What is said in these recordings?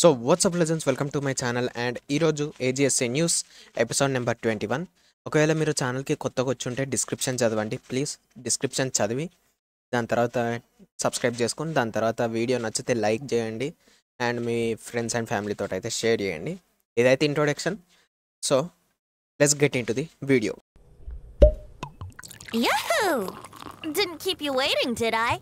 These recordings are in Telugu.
So WhatsApp legends welcome to my channel and ఈరోజు ఏజిఎస్ఏ న్యూస్ ఎపిసోడ్ నెంబర్ 21. ఒకవేళ మీరు ఛానల్కి కొత్తగా వచ్చి ఉంటే డిస్క్రిప్షన్ చదవండి ప్లీజ్. డిస్క్రిప్షన్ చదివి దాని తర్వాత సబ్స్క్రైబ్ చేసుకొని దాని తర్వాత వీడియో నచ్చితే లైక్ చేయండి అండ్ మీ ఫ్రెండ్స్ అండ్ ఫ్యామిలీతో అయితే షేర్ చేయండి. ఇదైతే introduction. So let's get into the video. Yahoo! Didn't keep you waiting, did I?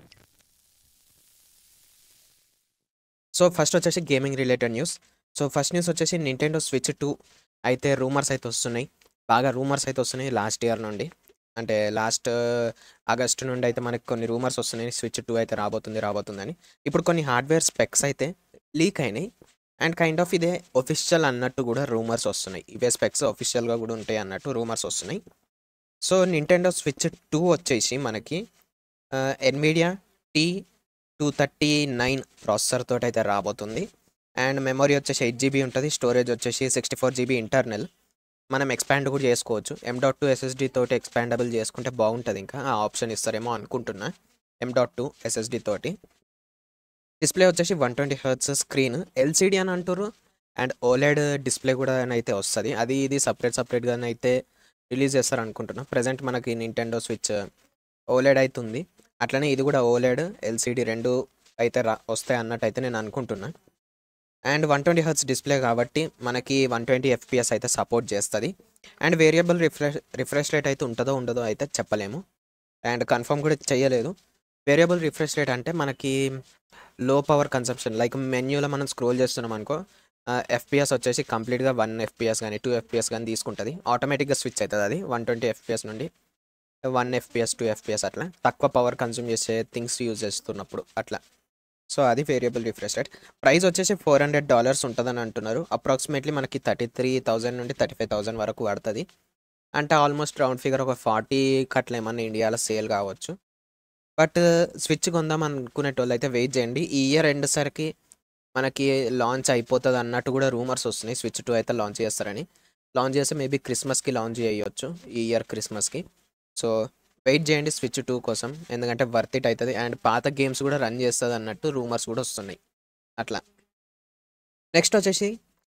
So first వచ్చేసి gaming related news. So first news వచ్చేసి నింటెండో స్విచ్ 2 అయితే రూమర్స్ అయితే వస్తున్నాయి, బాగా రూమర్స్ అయితే వస్తున్నాయి లాస్ట్ ఇయర్ నుండి. అంటే లాస్ట్ ఆగస్టు నుండి అయితే మనకి కొన్ని రూమర్స్ వస్తున్నాయి స్విచ్ 2 అయితే రాబోతుందని. ఇప్పుడు కొన్ని హార్డ్వేర్ స్పెక్స్ అయితే లీక్ అయినాయి అండ్ కైండ్ ఆఫ్ ఇదే ఒఫిషియల్ అన్నట్టు కూడా రూమర్స్ వస్తున్నాయి. ఇవే స్పెక్స్ ఒఫిషియల్గా కూడా ఉంటాయి అన్నట్టు రూమర్స్ వస్తున్నాయి. సో నింటెండో స్విచ్ 2 వచ్చేసి మనకి ఎన్విడియా T239 ప్రాసెసర్ తోటి అయితే రాబోతుంది అండ్ మెమరీ వచ్చేసి 8 GB ఉంటుంది, స్టోరేజ్ వచ్చేసి 64 GB ఇంటర్నల్. మనం ఎక్స్పాండ్ కూడా చేసుకోవచ్చు. M.2 SSD తోటి ఎక్స్పాండబుల్ చేసుకుంటే బాగుంటుంది, ఇంకా ఆ ఆప్షన్ ఇస్తారేమో అనుకుంటున్నా. M.2 SSD తోటి డిస్ప్లే వచ్చేసి 120Hz స్క్రీన్, LCD అని అంటారు అండ్ ఓలెడ్ డిస్ప్లే కూడా అయితే వస్తుంది. అది ఇది సపరేట్గా అయితే రిలీజ్ చేస్తారు అనుకుంటున్నా. ప్రజెంట్ మనకి నింటెండో స్విచ్ ఓలెడ్ అవుతుంది, అట్లనే ఇది కూడా ఓలెడ్ LCD రెండు అయితే వస్తాయి అన్నట్టు అయితే నేను అనుకుంటున్నా. అండ్ 120Hz డిస్ప్లే కాబట్టి మనకి 120 FPS అయితే సపోర్ట్ చేస్తుంది అండ్ వేరియబుల్ రిఫ్రెష్ రేట్ అయితే ఉంటుందో ఉండదో అయితే చెప్పలేము అండ్ కన్ఫర్మ్ కూడా చేయలేదు. వేరియబుల్ రిఫ్రెష్ రేట్ అంటే మనకి లో పవర్ కన్సంప్షన్, లైక్ మెన్యూలో మనం స్క్రోల్ చేస్తున్నాం అనుకో, FPS వచ్చేసి కంప్లీట్గా 1 FPS కానీ 2 FPS కానీ తీసుకుంటుంది. ఆటోమేటిక్గా స్విచ్ అవుతుంది అది 120 FPS నుండి 1 FPS 2 FPS అట్లా తక్కువ పవర్ కన్స్యూమ్ చేసే థింగ్స్ యూజ్ చేస్తున్నప్పుడు అట్లా. సో అది వేరియబుల్ రిఫ్రెష్ రేట్. ప్రైస్ వచ్చేసి $400 ఉంటుందని అంటున్నారు. అప్రాక్సిమేట్లీ మనకి 33,000 నుండి 35,000 వరకు పడుతుంది. అంటే ఆల్మోస్ట్ రౌండ్ ఫిగర్ ఒక 40 అట్లా ఏమన్నా ఇండియాలో సేల్ కావచ్చు. బట్ స్విచ్ కొందాం అనుకునేటోళ్ళు అయితే వెయిట్ చేయండి, ఈ ఇయర్ ఎండ్ సరికి మనకి లాంచ్ అయిపోతుంది అన్నట్టు కూడా రూమర్స్ వస్తున్నాయి. స్విచ్ 2 అయితే లాంచ్ చేస్తారని. లాంచ్ చేస్తే మేబీ క్రిస్మస్కి లాంచ్ చేయవచ్చు, ఈ ఇయర్ క్రిస్మస్కి. సో వెయిట్ చేయండి స్విచ్ 2 కోసం, ఎందుకంటే వర్త్ ఇట్ అవుతుంది అండ్ పాత గేమ్స్ కూడా రన్ చేస్తుంది అన్నట్టు రూమర్స్ కూడా వస్తున్నాయి అట్లా. నెక్స్ట్ వచ్చేసి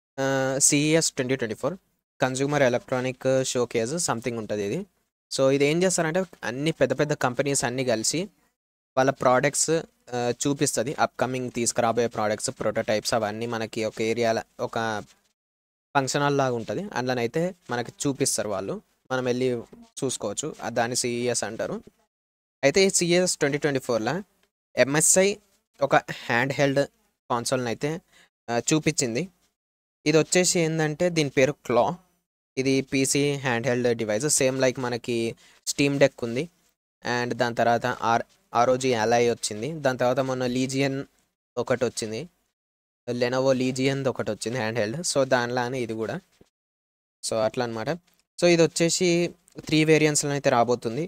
CES 2024 consumer electronic showcase something ఉంటుంది ఇది. సో ఇది ఏం చేస్తారంటే అన్ని పెద్ద కంపెనీస్ అన్నీ కలిసి వాళ్ళ ప్రోడక్ట్స్ చూపిస్తుంది. అప్కమింగ్ తీసుకురాబోయే ప్రోడక్ట్స్ ప్రోటోటైప్స్ అవన్నీ మనకి ఒక ఏరియాలో ఒక ఫంక్షన్ హాల్ లాగా ఉంటుంది, అందులోనైతే మనకి చూపిస్తారు వాళ్ళు, మనం వెళ్ళి చూసుకోవచ్చు. దాన్ని CES అంటారు. అయితే ఈ CES 2024లో MSI ఒక హ్యాండ్ హెల్డ్ కాన్సోల్ని అయితే చూపించింది. ఇది వచ్చేసి ఏంటంటే దీని పేరు క్లా. ఇది PC hand held device, same like మనకి స్టీమ్ డెక్ ఉంది అండ్ దాని తర్వాత ROG Ally వచ్చింది. దాని తర్వాత మొన్న లీజియన్ ఒకటి వచ్చింది, లెనోవో లీజియన్ ఒకటి వచ్చింది హ్యాండ్ హెల్డ్. సో దానిలానే ఇది కూడా. సో అట్లా అనమాట. సో ఇది వచ్చేసి 3 వేరియంట్స్లో అయితే రాబోతుంది.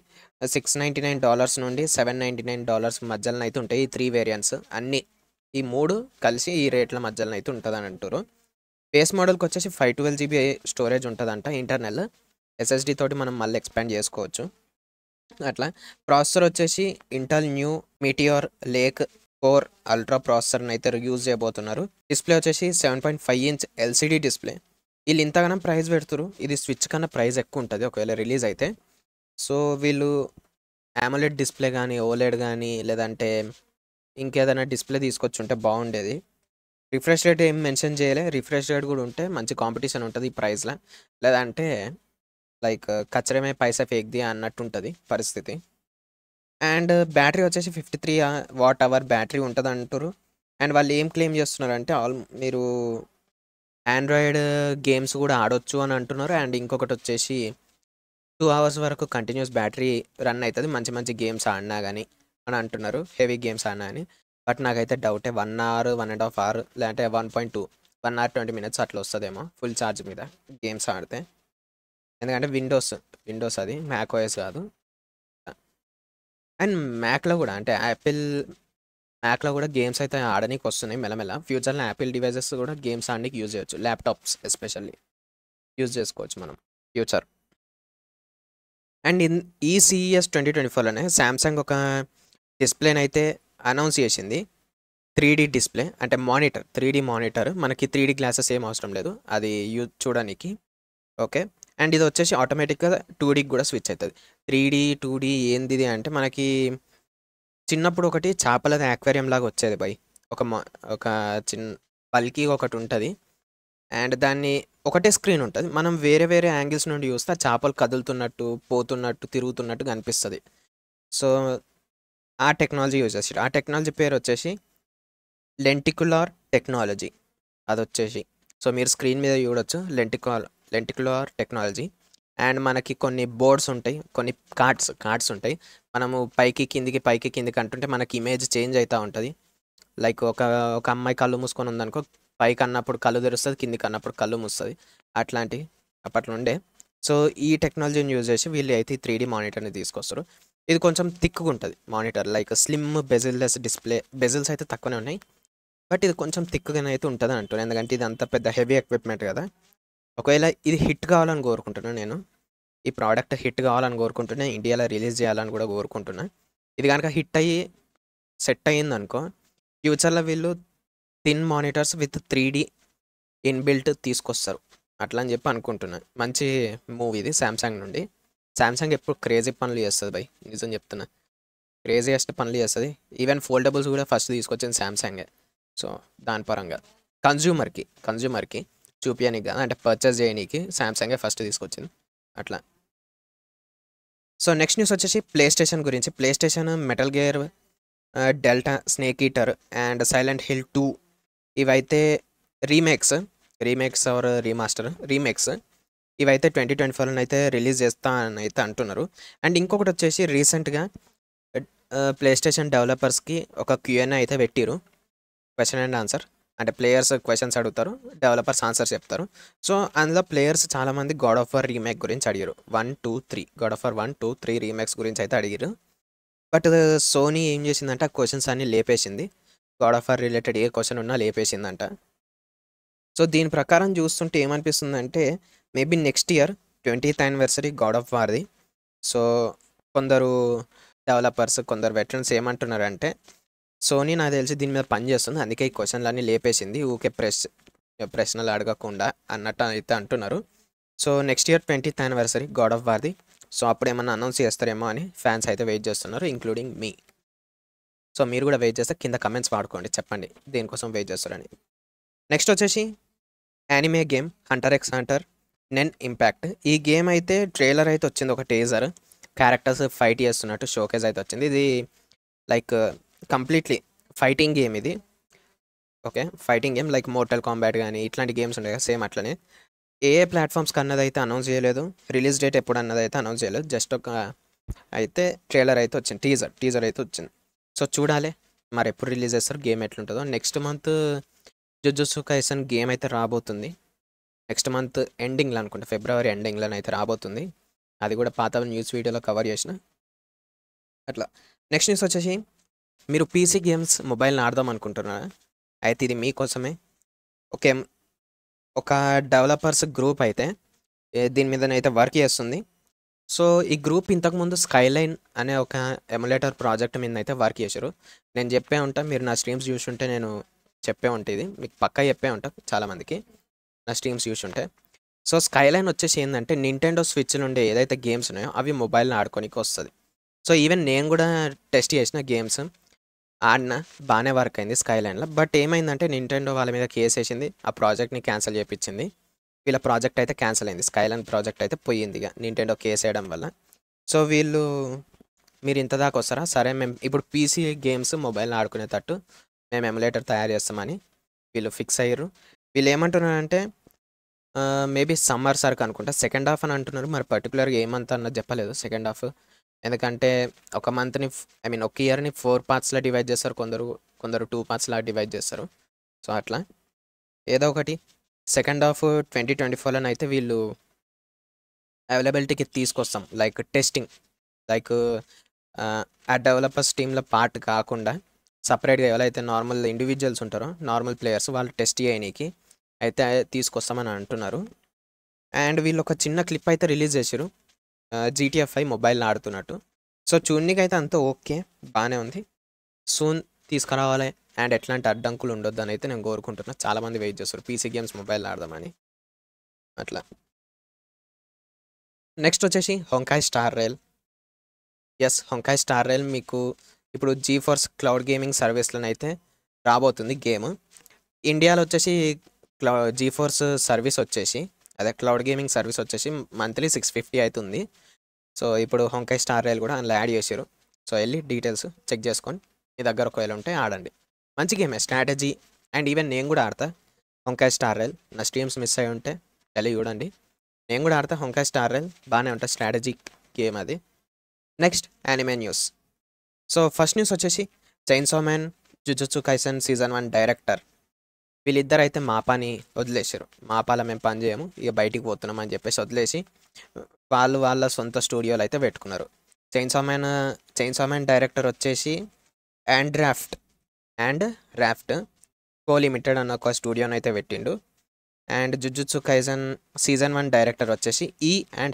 $699 నుండి $799 మధ్యలో అయితే ఉంటాయి ఈ 3 వేరియంట్స్. అన్నీ ఈ 3 కలిసి ఈ రేట్ల మధ్యలో అయితే ఉంటుందని అంటారు. బేస్ మోడల్కి వచ్చేసి 512 GB స్టోరేజ్ ఉంటుందంట ఇంటర్నల్. SSD తోటి మనం మళ్ళీ ఎక్స్పాండ్ చేసుకోవచ్చు అట్లా. ప్రాసెసర్ వచ్చేసి Intel new Meteor Lake Core Ultra ప్రాసెసర్ని అయితే యూజ్ చేయబోతున్నారు. డిస్ప్లే వచ్చేసి 7.5 ఇంచ్ LCD డిస్ప్లే. వీళ్ళు ఇంతగానో ప్రైస్ పెడుతురు, ఇది స్విచ్ కన్నా ప్రైస్ ఎక్కువ ఉంటుంది ఒకవేళ రిలీజ్ అయితే. సో వీళ్ళు AMOLED డిస్ప్లే కానీ OLED కానీ లేదంటే ఇంకేదైనా డిస్ప్లే తీసుకొచ్చి ఉంటే బాగుండేది. రిఫ్రెష్ రేట్ ఏం మెన్షన్ చేయలే, రిఫ్రెష్ రేట్ కూడా ఉంటే మంచి కాంపిటీషన్ ఉంటుంది ఈ ప్రైస్లో. లేదంటే లైక్ కచ్చరమే పైసా ఫేక్ది అన్నట్టు ఉంటుంది పరిస్థితి. అండ్ బ్యాటరీ వచ్చేసి 53 Wh బ్యాటరీ ఉంటుంది అంటారు. అండ్ వాళ్ళు ఏం క్లెయిమ్ చేస్తున్నారంటే మీరు ఆండ్రాయిడ్ గేమ్స్ కూడా ఆడొచ్చు అని అంటున్నారు. అండ్ ఇంకొకటి వచ్చేసి 2 hours వరకు కంటిన్యూస్ బ్యాటరీ రన్ అవుతుంది మంచి గేమ్స్ ఆడినా కానీ అని అంటున్నారు, హెవీ గేమ్స్ ఆడినా అని. బట్ నాకైతే డౌటే 1 hour 1.5 hour లేదంటే 1.2 1 hour 20 minutes అట్లా వస్తుందేమో ఫుల్ ఛార్జ్ మీద గేమ్స్ ఆడితే. ఎందుకంటే విండోస్ అది మ్యాక్ OS కాదు. అండ్ మ్యాక్లో కూడా అంటే మ్యాక్లో కూడా గేమ్స్ అయితే ఆడడానికి వస్తున్నాయి మెల్లమెల్ల. ఫ్యూచర్లో యాపిల్ డివైజెస్ కూడా గేమ్స్ ఆడడానికి యూజ్ చేయొచ్చు, ల్యాప్టాప్స్ ఎస్పెషల్లీ యూజ్ చేసుకోవచ్చు మనం ఫ్యూచర్. అండ్ ఈ CES 2024లోనే శాంసంగ్ ఒక డిస్ప్లేని అయితే అనౌన్స్ చేసింది. 3D డిస్ప్లే అంటే మానిటర్ 3D మానిటర్ మనకి 3D గ్లాసెస్ ఏం అవసరం లేదు అది చూడడానికి. ఓకే. అండ్ ఇది వచ్చేసి ఆటోమేటిక్గా 2Dకి కూడా స్విచ్ అవుతుంది. 3D 2D ఏంది అంటే మనకి చిన్నప్పుడు ఒకటి చేపలది యాక్వేరియం లాగా వచ్చేది బై. ఒక ఒక చిన్న బల్కీ ఒకటి ఉంటుంది. అండ్ దాన్ని ఒకటే స్క్రీన్ ఉంటుంది. మనం వేరే వేరే యాంగిల్స్ నుండి చూస్తే చేపలు కదులుతున్నట్టు పోతున్నట్టు తిరుగుతున్నట్టు కనిపిస్తుంది. సో ఆ టెక్నాలజీ యూజ్ చేసాడు. ఆ టెక్నాలజీ పేరు వచ్చేసి లెంటికులార్ టెక్నాలజీ. అది వచ్చేసి సో మీరు స్క్రీన్ మీద చూడొచ్చు లెంటికులార్ టెక్నాలజీ. అండ్ మనకి కొన్ని బోర్డ్స్ ఉంటాయి, కొన్ని కార్డ్స్ ఉంటాయి. మనము పైకి కిందికి అంటుంటే మనకి ఇమేజ్ చేంజ్ అవుతూ ఉంటుంది. లైక్ ఒక అమ్మాయి కళ్ళు మూసుకొని ఉందనుకో, పైకి అన్నప్పుడు కళ్ళు తెరుస్తుంది, కిందికి అన్నప్పుడు కళ్ళు మూస్తుంది. అట్లాంటివి అప్పట్లో ఉండే. సో ఈ టెక్నాలజీని యూజ్ చేసి వీళ్ళు అయితే 3D మానిటర్ని తీసుకొస్తారు. ఇది కొంచెం థిక్గా ఉంటుంది monitor, like slim bezelless display. Bezels అయితే తక్కువనే ఉన్నాయి, బట్ ఇది కొంచెం థిక్గానే అయితే ఉంటుంది అంటారు. ఎందుకంటే ఇది అంత పెద్ద హెవీ ఎక్విప్మెంట్ కదా. ఒకవేళ ఇది హిట్ కావాలని కోరుకుంటున్నాను నేను. ఈ ప్రోడక్ట్ హిట్ కావాలని కోరుకుంటున్నా, ఇండియాలో రిలీజ్ చేయాలని కూడా కోరుకుంటున్నా. ఇది కనుక హిట్ అయ్యి సెట్ అయ్యింది అనుకో, ఫ్యూచర్లో వీళ్ళు thin monitors with 3D inbuilt తీసుకొస్తారు అట్లా అని చెప్పి అనుకుంటున్నాను. మంచి మూవీ ఇది శాంసంగ్ నుండి. శాంసంగ్ ఎప్పుడు క్రేజీ పనులు చేస్తుంది బై, నిజం చెప్తున్నా. క్రేజీయెస్ట్ పనులు చేస్తుంది. ఈవెన్ ఫోల్డబుల్స్ కూడా ఫస్ట్ తీసుకొచ్చింది శాంసంగే. సో దాని పరంగా కన్జ్యూమర్కి చూపించడానికి కదా, అంటే పర్చేస్ చేయడానికి శాంసంగే ఫస్ట్ తీసుకొచ్చింది అట్లా. సో నెక్స్ట్ న్యూస్ వచ్చేసి ప్లే స్టేషన్ గురించి. PlayStation Metal Gear Delta, Snake Eater and Silent Hill 2 ఇవైతే రీమేక్స్ ఆర్ రీమేక్స్ ఇవైతే 2024 అయితే రిలీజ్ చేస్తా అని అయితే అంటున్నారు. అండ్ ఇంకొకటి వచ్చేసి రీసెంట్గా ప్లే స్టేషన్ డెవలపర్స్కి ఒక Q&A అయితే పెట్టిరు, క్వశ్చన్ అండ్ ఆన్సర్. అంటే ప్లేయర్స్ క్వశ్చన్స్ అడుగుతారు, డెవలపర్స్ ఆన్సర్స్ చెప్తారు. సో అందులో ప్లేయర్స్ చాలామంది గాడ్ ఆఫ్ వార్ రీమేక్ గురించి అడిగారు. 1, 2, 3 గాడ్ ఆఫ్ వార్ 1, 2, 3 రీమేక్స్ గురించి అయితే అడిగారు. బట్ సోనీ ఏం చేసిందంటే ఆ క్వశ్చన్స్ అన్నీ లేపేసింది. గాడ్ ఆఫ్ వార్ రిలేటెడ్ ఏ క్వశ్చన్ ఉన్నా లేపేసిందంట. సో దీని ప్రకారం చూస్తుంటే ఏమనిపిస్తుందంటే maybe next year 20th anniversary God of వార్ది. సో కొందరు డెవలపర్స్, కొందరు వెటరన్స్ ఏమంటున్నారంటే సోనీ నాకు తెలిసి దీని మీద పని చేస్తుంది, అందుకే ఈ క్వశ్చన్లన్నీ లేపేసింది, ఊకే ప్రశ్నలు అడగకుండా అన్నట్టు అయితే అంటున్నారు. So next year 20th anniversary God of వార్ది. సో అప్పుడు ఏమన్నా అనౌన్స్ చేస్తారేమో అని ఫ్యాన్స్ అయితే వెయిట్ చేస్తున్నారు, ఇంక్లూడింగ్ మీ. సో మీరు కూడా వెయిట్ చేస్తే కింద కమెంట్స్ వాడుకోండి, చెప్పండి దేనికోసం వెయిట్ చేస్తారని. నెక్స్ట్ వచ్చేసి anime game Hunter x Hunter Nen Impact. ఈ గేమ్ అయితే ట్రైలర్ అయితే వచ్చింది, ఒక టేజర్, క్యారెక్టర్స్ ఫైట్ చేస్తున్నట్టు షోకేజ్ అయితే వచ్చింది. ఇది లైక్ కంప్లీట్లీ ఫైటింగ్ గేమ్ ఇది. Okay, fighting game like Mortal Kombat కానీ ఇట్లాంటి గేమ్స్ ఉంటాయి కదా, సేమ్ అట్లనే. ఏ ప్లాట్ఫామ్స్కి అన్నది అయితే అనౌన్స్ చేయలేదు, రిలీజ్ డేట్ ఎప్పుడు అన్నది అయితే అనౌన్స్ చేయలేదు, జస్ట్ ఒక అయితే ట్రైలర్ అయితే వచ్చింది, టీజర్ అయితే వచ్చింది. సో చూడాలి మరి ఎప్పుడు రిలీజ్ చేస్తారు, గేమ్ ఎట్లుంటుందో. Next month Jujutsu Kaisen game అయితే రాబోతుంది. నెక్స్ట్ మంత్ ఎండింగ్లో అనుకుంటా, ఫిబ్రవరి ఎండింగ్లో అయితే రాబోతుంది. అది కూడా పాత న్యూస్ వీడియోలో కవర్ చేసిన అట్లా. నెక్స్ట్ న్యూస్ వచ్చేసి మీరు పీసీ గేమ్స్ మొబైల్ని ఆడదాం అనుకుంటున్నారా? అయితే ఇది మీకోసమే. ఓకే, ఒక డెవలపర్స్ గ్రూప్ అయితే దీని మీదనైతే వర్క్ చేస్తుంది. సో ఈ గ్రూప్ ఇంతకుముందు స్కైలైన్ అనే ఒక ఎమ్యులేటర్ ప్రాజెక్ట్ మీద అయితే వర్క్ చేశారు. నేను చెప్పే ఉంటా, మీరు నా స్ట్రీమ్స్ చూసుంటే నేను చెప్పే ఉంటా, ఇది మీకు పక్కా చెప్పే ఉంటా చాలామందికి నా స్ట్రీమ్స్ చూసుంటే. సో స్కైలైన్ వచ్చేసి ఏంటంటే నింటెండో స్విచ్ నుండి ఏదైతే గేమ్స్ ఉన్నాయో అవి మొబైల్ని ఆడుకోనికి వస్తుంది. సో ఈవెన్ నేను కూడా టెస్ట్ చేసిన గేమ్స్ ఆడిన, బాగానే వర్క్ అయింది స్కైలైన్లో. బట్ ఏమైందంటే నింటెండో వాళ్ళ మీద కేసు వేసింది, ఆ ప్రాజెక్ట్ని క్యాన్సిల్ చేయించింది. వీళ్ళ ప్రాజెక్ట్ అయితే క్యాన్సిల్ అయింది, స్కైలైన్ ప్రాజెక్ట్ అయితే పోయింది ఇక నింటెండో కేసు వేయడం వల్ల. సో వీళ్ళు మీరు ఇంత దాకా వస్తారా, సరే మేము ఇప్పుడు పీసీ గేమ్స్ మొబైల్ని ఆడుకునేటట్టు మేము ఎమ్యులేటర్ తయారు చేస్తామని వీళ్ళు ఫిక్స్ అయ్యారు. వీళ్ళు ఏమంటున్నారంటే మేబీ సమ్మర్ సరికి అనుకుంటా, సెకండ్ హాఫ్ అని అంటున్నారు. మరి పర్టికులర్గా ఏ మంత్ అన్నది చెప్పలేదు సెకండ్ హాఫ్. ఎందుకంటే ఒక మంత్ని ఒక ఇయర్ని 4 పార్ట్స్లో డివైడ్ చేస్తారు, కొందరు 2 పార్ట్స్లా డివైడ్ చేస్తారు. సో అట్లా ఏదో ఒకటి సెకండ్ హాఫ్ 2024లో అయితే వీళ్ళు అవైలబిలిటీకి తీసుకొస్తాం. లైక్ టెస్టింగ్, లైక్ ఆ డెవలపర్స్ టీంలో పార్ట్ కాకుండా సపరేట్గా ఎవరైతే నార్మల్ ఇండివిజువల్స్ ఉంటారో, నార్మల్ ప్లేయర్స్, వాళ్ళు టెస్ట్ చేయడానికి అయితే తీసుకొస్తామని అంటున్నారు. అండ్ వీళ్ళు ఒక చిన్న క్లిప్ అయితే రిలీజ్ చేశారు, GTA 5 మొబైల్ని ఆడుతున్నట్టు. సో చూడడానికి అయితే అంతా ఓకే, బాగానే ఉంది. సూన్ తీసుకురావాలి అండ్ ఎట్లాంటి అడ్డంకులు ఉండొద్దని అయితే నేను కోరుకుంటున్నా. చాలామంది వెయిట్ చేస్తారు పీసీ గేమ్స్ మొబైల్ ఆడదామని అట్లా. నెక్స్ట్ వచ్చేసి Honkai Star Rail. Honkai Star Rail మీకు ఇప్పుడు జీఫోర్స్ క్లౌడ్ గేమింగ్ సర్వీస్లోనైతే అయితే రాబోతుంది గేమ్. ఇండియాలో వచ్చేసి జీఫోర్స్ సర్వీస్ వచ్చేసి అదే క్లౌడ్ గేమింగ్ సర్వీస్ వచ్చేసి మంత్లీ 650 అవుతుంది. సో ఇప్పుడు హొంకాయ్ స్టార్ రైల్ కూడా అందులో యాడ్ చేశారు. సో వెళ్ళి డీటెయిల్స్ చెక్ చేసుకొని మీ దగ్గర ఒకవేళ ఉంటే ఆడండి. మంచి గేమే, స్ట్రాటజీ. అండ్ ఈవెన్ నేను కూడా ఆడతా హొంకాయ్ స్టార్ రైల్. నా స్ట్రీమ్స్ మిస్ అయ్యి ఉంటే వెళ్ళి చూడండి. నేను కూడా ఆడతా హొంకాయ్ స్టార్ రైల్, బాగానే ఉంటుంది, స్ట్రాటజీ గేమ్ అది. Next anime news. So first news వచ్చేసి Chainsaw Man, Jujutsu Kaisen season 1 director వీళ్ళిద్దరు అయితే మాపాని వదిలేసారు. మాపాల మేము పని చేయము, ఇక బయటికి పోతున్నాం అని చెప్పేసి వదిలేసి వాళ్ళు వాళ్ళ సొంత స్టూడియోలు అయితే పెట్టుకున్నారు. చైన్సా మ్యాన్ డైరెక్టర్ వచ్చేసి అండ్ రాఫ్ట్ కో లిమిటెడ్ అన్న ఒక స్టూడియోని అయితే పెట్టిండు. And Jujutsu Kaisen season 1 director వచ్చేసి ఈ అండ్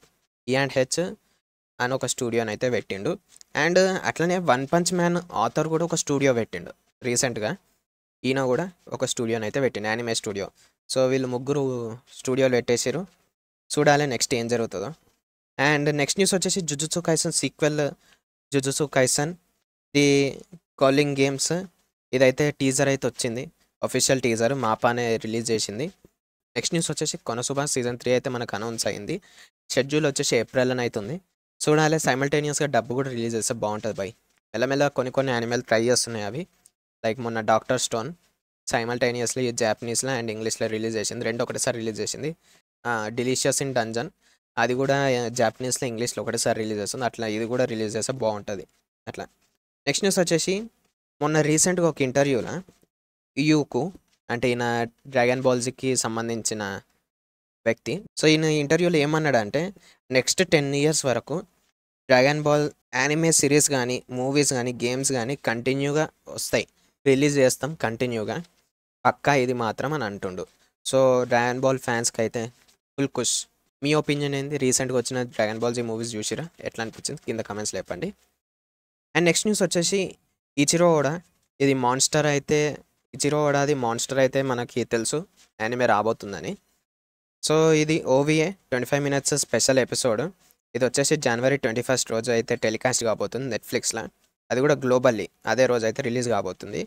హెచ్ అని ఒక స్టూడియోని అయితే పెట్టిండు. అండ్ అట్లనే వన్ పంచ్ మ్యాన్ ఆథర్ కూడా ఒక స్టూడియో పెట్టిండు రీసెంట్గా. ఈయన కూడా ఒక స్టూడియోని అయితే పెట్టిండు, యానిమే స్టూడియో. సో వీళ్ళు ముగ్గురు స్టూడియోలు పెట్టేసారు. చూడాలి నెక్స్ట్ ఏం జరుగుతుందో. అండ్ నెక్స్ట్ న్యూస్ వచ్చేసి Jujutsu Kaisen sequel Jujutsu Kaisen the culling games ఇదైతే టీజర్ అయితే వచ్చింది, అఫీషియల్ టీజర్ మాపానే రిలీజ్ చేసింది. నెక్స్ట్ న్యూస్ వచ్చేసి కొనసుబా సీజన్ 3 అయితే మనకు అనౌన్స్ అయింది. షెడ్యూల్ వచ్చేసి ఏప్రిల్లోనే అవుతుంది. చూడాలి, సైమల్టేనియస్గా డబ్బు కూడా రిలీజ్ చేస్తే బాగుంటుంది బై. మెల్లమెల్ల కొన్ని యానిమల్ ట్రై చేస్తున్నాయి అవి. లైక్ మొన్న డాక్టర్ స్టోన్ సైమల్టేనియస్లీ జాపనీస్లో అండ్ ఇంగ్లీష్లో రిలీజ్ చేసింది, రెండు ఒకటేసారి రిలీజ్ చేసింది. డిలీషియస్ ఇన్ డంజన్ అది కూడా జాపనీస్లో ఇంగ్లీష్లో ఒకటేసారి రిలీజ్ చేస్తుంది. అట్లా ఇది కూడా రిలీజ్ చేస్తే బాగుంటుంది అట్లా. నెక్స్ట్ న్యూస్ వచ్చేసి మొన్న రీసెంట్గా ఒక ఇంటర్వ్యూలో యూకు అంటే ఈయన డ్రాగన్ బాల్జీకి సంబంధించిన వ్యక్తి. సో ఈయన ఇంటర్వ్యూలో ఏమన్నాడంటే నెక్స్ట్ 10 years వరకు డ్రాగన్ బాల్ యానిమే సిరీస్ కానీ మూవీస్ కానీ గేమ్స్ కానీ కంటిన్యూగా వస్తాయి, రిలీజ్ చేస్తాం కంటిన్యూగా, పక్కా ఇది మాత్రం అని అంటుండు. సో డ్రాగన్ బాల్ ఫ్యాన్స్కి అయితే ఫుల్ కుష్. మీ ఒపీనియన్ ఏంది? రీసెంట్గా వచ్చిన డ్రాగన్ బాల్ జీ మూవీస్ చూసిరా, ఎట్లా అనిపించింది కింద కమెంట్స్లో చెప్పండి. అండ్ నెక్స్ట్ న్యూస్ వచ్చేసి ఇచిరో ఓడా ఇది మాన్స్టర్ అయితే ఇచిరో ఓడాది మాన్స్టర్ అయితే మనకి తెలుసు యానిమే రాబోతుందని. సో ఇది OVA 25 minutes స్పెషల్ ఎపిసోడ్. ఇది వచ్చేసి January 21st రోజు అయితే టెలికాస్ట్ కాబోతుంది నెట్ఫ్లిక్స్లో. అది కూడా గ్లోబల్లీ అదే రోజు అయితే రిలీజ్ కాబోతుంది.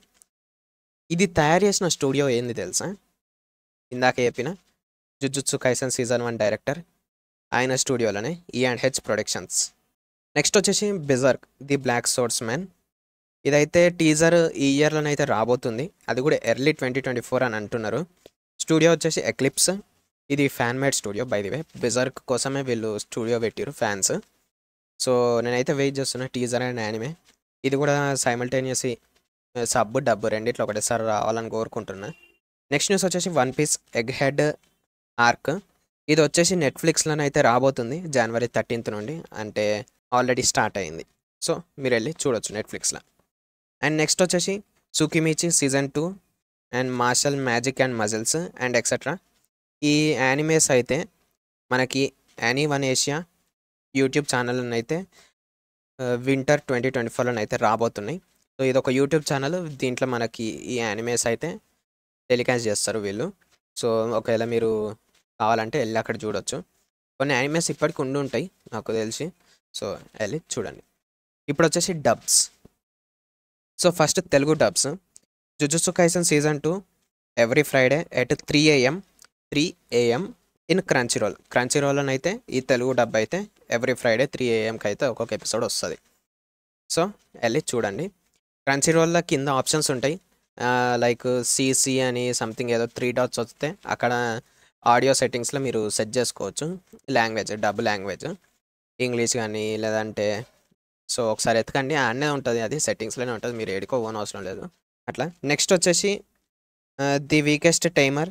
ఇది తయారు చేసిన స్టూడియో ఏంది తెలుసా? ఇందాక చెప్పిన జుజుత్సు కైసెన్ సీజన్ 1 డైరెక్టర్ ఆయన స్టూడియోలోనే E&H ప్రొడక్షన్స్. నెక్స్ట్ వచ్చేసి Berserk the Black Swordsman. ఇదైతే టీజర్ ఈ ఇయర్లోనైతే రాబోతుంది, అది కూడా ఎర్లీ 2024 అని అంటున్నారు. స్టూడియో వచ్చేసి ఎక్లిప్స్, ఇది fan made studio by the way. Berserk కోసమే వీళ్ళు స్టూడియో పెట్టారు ఫ్యాన్స్. సో నేనైతే వెయిట్ చేస్తున్నా టీజర్ అండ్ యానిమే. ఇది కూడా సైమల్టేనియస్ సబ్ డబ్బు రెండిట్లో ఒకటేసారి రావాలని కోరుకుంటున్నా. నెక్స్ట్ న్యూస్ వచ్చేసి One Piece Egghead arc. ఇది వచ్చేసి నెట్ఫ్లిక్స్లోనైతే రాబోతుంది January 13th నుండి, అంటే ఆల్రెడీ స్టార్ట్ అయింది. సో మీరు వెళ్ళి చూడొచ్చు నెట్ఫ్లిక్స్లో. అండ్ నెక్స్ట్ వచ్చేసి Tsukimichi season 2 and martial magic and muscles and etcetera. ఈ యానిమేస్ అయితే మనకి యానీ1 ఏషియా యూట్యూబ్ ఛానల్లోనైతే వింటర్ 2024లోనైతే రాబోతున్నాయి. సో ఇది ఒక యూట్యూబ్ ఛానల్, దీంట్లో మనకి ఈ యానిమేస్ అయితే టెలికాస్ట్ చేస్తారు వీళ్ళు. సో ఒకవేళ మీరు కావాలంటే వెళ్ళి అక్కడ చూడొచ్చు. కొన్ని యానిమేస్ ఇప్పటికి ఉండి ఉంటాయి నాకు తెలిసి, సో వెళ్ళి చూడండి. ఇప్పుడు వచ్చేసి dubs. So first Telugu dubs. Jujutsu Kaisen season 2 every Friday at 3 AM in క్రంచీరోల్లోనైతే ఈ తెలుగు డబ్ అయితే ఎవ్రీ ఫ్రైడే 3 AMకి అయితే ఒక్కొక్క ఎపిసోడ్ వస్తుంది. సో వెళ్ళి చూడండి. క్రంచీరోల్లో కింద ఆప్షన్స్ ఉంటాయి, లైక్ CC అని సంథింగ్ ఏదో 3 dots వస్తే అక్కడ ఆడియో సెట్టింగ్స్లో మీరు సెట్ చేసుకోవచ్చు లాంగ్వేజ్, డబ్ లాంగ్వేజ్, ఇంగ్లీష్ కానీ లేదంటే. సో ఒకసారి ఎతకండి, అన్నీ ఉంటుంది, అది సెట్టింగ్స్లోనే ఉంటుంది, మీరు ఏడుకో ఓన్ అవసరం లేదు అట్లా. నెక్స్ట్ వచ్చేసి the weakest tamer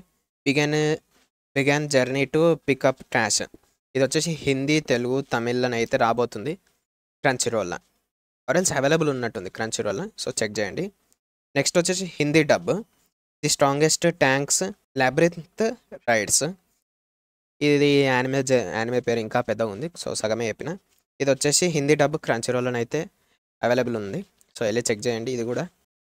began journey to pick up trash. ఇది వచ్చేసి హిందీ, తెలుగు, తమిళ్లో అయితే రాబోతుంది క్రంచీరోల్లో. ఆరెల్స్ అవైలబుల్ ఉన్నట్టుంది క్రంచీరోల్లో, సో చెక్ చేయండి. నెక్స్ట్ వచ్చేసి Hindi dub the strongest tanks labyrinth raids. ఇది యానిమే పేరు ఇంకా పెద్దగా ఉంది, సో సగమే చెప్పిన. ఇది వచ్చేసి హిందీ డబ్ క్రంచీరోల్లోనైతే అవైలబుల్ ఉంది, సో వెళ్ళి చెక్ చేయండి ఇది కూడా.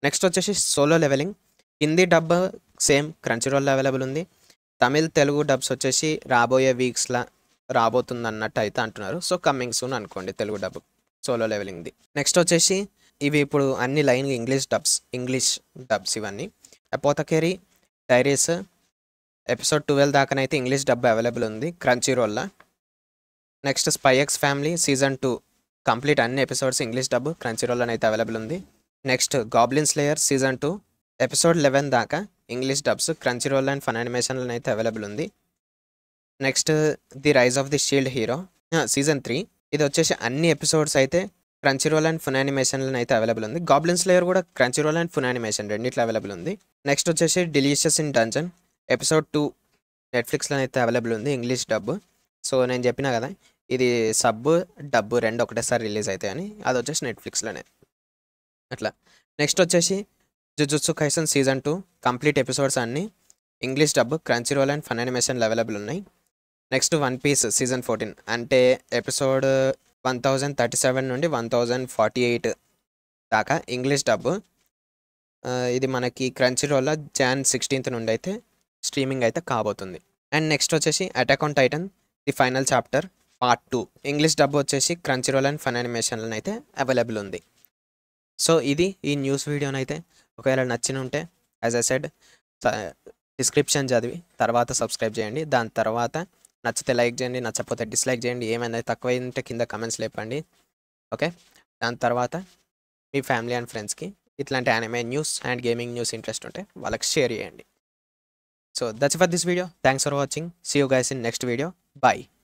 నెక్స్ట్ వచ్చేసి solo leveling. Hindi dub same Crunchyroll available ఉంది. తమిళ్ తెలుగు డబ్స్ వచ్చేసి రాబోయే వీక్స్లో రాబోతుంది అన్నట్టు అయితే అంటున్నారు. సో కమింగ్ సూన్ అనుకోండి తెలుగు డబ్ సోలో లెవెలింగ్ది. నెక్స్ట్ వచ్చేసి ఇవి ఇప్పుడు అన్ని లైన్ ఇంగ్లీష్ డబ్స్ ఇవన్నీ. అపోతకేరీ డైరీస్ ఎపిసోడ్ 12 దాకానైతే ఇంగ్లీష్ డబ్ అవైలబుల్ ఉంది క్రంచీరోల్లో. Next spy x family season 2 complete అన్ని ఎపిసోడ్స్ ఇంగ్లీష్ డబ్ క్రంచీరోల్లో అయితే అవైలబుల్ ఉంది. Next Goblin Slayer season 2 episode 11 దాకా ఇంగ్లీష్ డబ్స్ క్రంచీరోల్ అండ్ ఫన్ యానిమేషన్లో అయితే అవైలబుల్ ఉంది. Next the rise of the shield hero season 3 ఇది వచ్చేసి అన్ని ఎపిసోడ్స్ అయితే క్రంచీరోల్ అండ్ ఫన్ యానిమేషన్లో అయితే అవైలబుల్ ఉంది. గాబ్లిన్ స్లేయర్ కూడా క్రంచీరోల్ అండ్ ఫన్ యానిమేషన్ రెండిట్లో అవైలబుల్ ఉంది. నెక్స్ట్ వచ్చేసి డిలీషియస్ ఇన్ డంజన్ ఎపిసోడ్ 2 నెట్ఫ్లిక్స్లో అయితే అవైలబుల్ ఉంది ఇంగ్లీష్ డబ్. సో నేను చెప్పినా కదా ఇది సబ్ డబ్ రెండు ఒకటేసారి రిలీజ్ అవుతాయని, అది వచ్చేసి నెట్ఫ్లిక్స్లోనే అట్లా. నెక్స్ట్ వచ్చేసి Jujutsu Kaisen season 2 complete episodes అన్నీ ఇంగ్లీష్ డబ్ క్రంచీరోల్ అండ్ ఫన్ యానిమేషన్లో అవైలబుల్ ఉన్నాయి. నెక్స్ట్ వన్ పీస్ సీజన్ 14 అంటే ఎపిసోడ్ 1037 నుండి 1048 దాకా ఇంగ్లీష్ డబ్. ఇది మనకి క్రంచీరోల్లో Jan 16th నుండి అయితే స్ట్రీమింగ్ అయితే కాబోతుంది. అండ్ నెక్స్ట్ వచ్చేసి attack on titan the final chapter part 2 English dub వచ్చేసి క్రంచీరోల్ అండ్ ఫన్ యానిమేషన్లో అయితే అవైలబుల్ ఉంది. సో ఇది ఈ న్యూస్ వీడియోనైతే ఒకవేళ నచ్చిన ఉంటే యాజ్ ఐ సెడ్ డిస్క్రిప్షన్ చదివి తర్వాత సబ్స్క్రైబ్ చేయండి. దాని తర్వాత నచ్చితే లైక్ చేయండి, నచ్చకపోతే డిస్లైక్ చేయండి. ఏమైనా తక్కువ ఉంటే కింద కమెంట్స్ లేపండి. ఓకే, దాని తర్వాత మీ ఫ్యామిలీ అండ్ ఫ్రెండ్స్కి ఇట్లాంటి anime news and gaming news interest ఉంటే వాళ్ళకి షేర్ చేయండి. So that's for this video. Thanks for watching. See you guys in next video. Bye.